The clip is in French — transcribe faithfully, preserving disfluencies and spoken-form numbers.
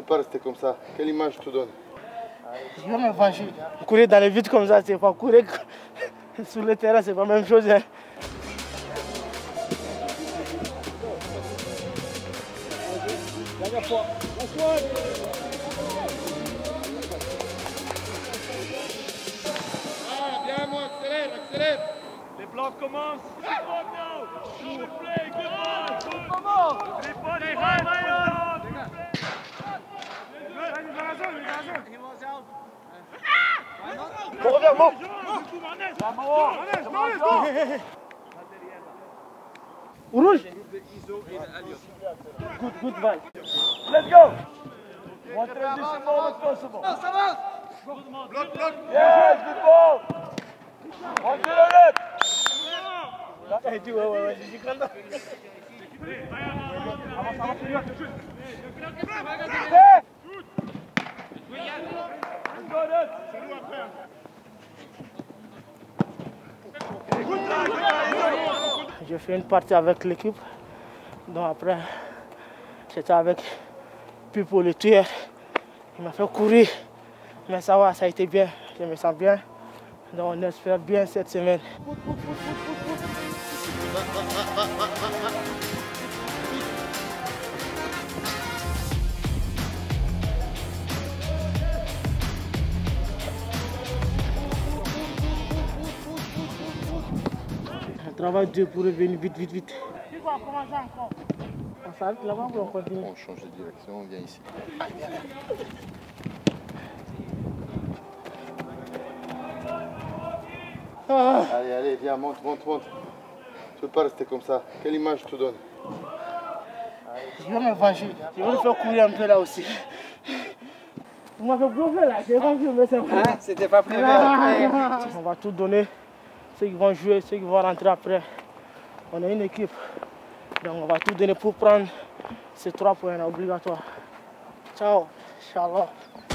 peux pas rester comme ça. Quelle image tu donnes? Je vais me venger. Courir dans les vides comme ça, c'est pas courir sur le terrain, c'est pas la même chose. Hein. Ah, bien moi, accélère, accélère. Les blancs commencent. Good play, good ball. Les balles, les balles. Bon, reviens, bon. Rouge. Good, good vibe. Let's go. One transition moment possible. Bloc, bloc. Yes, good ball. One to the left. Eh, tu vois, ouais, ouais, je suis content. J'ai fait une partie avec l'équipe, donc après j'étais avec Pipo le tueur, il m'a fait courir, mais ça va, ça a été bien, je me sens bien, donc on espère bien cette semaine. On travaille dur pour revenir vite, vite, vite. On s'arrête là-bas ou on continue? On change de direction, on vient ici. Ah. Allez, allez, viens, monte, monte, monte. Tu peux pas rester comme ça. Quelle image tu donnes? Je vais me venger. Je vais me faire courir un peu là aussi. Vous m'avez bluffé là, j'ai pas vu, mais c'est vrai. Ah, c'était pas prévu. On va tout donner. Ceux qui vont jouer, ceux qui vont rentrer après. On est une équipe. Donc on va tout donner pour prendre ces trois points là, obligatoires. Ciao, Inch'Allah.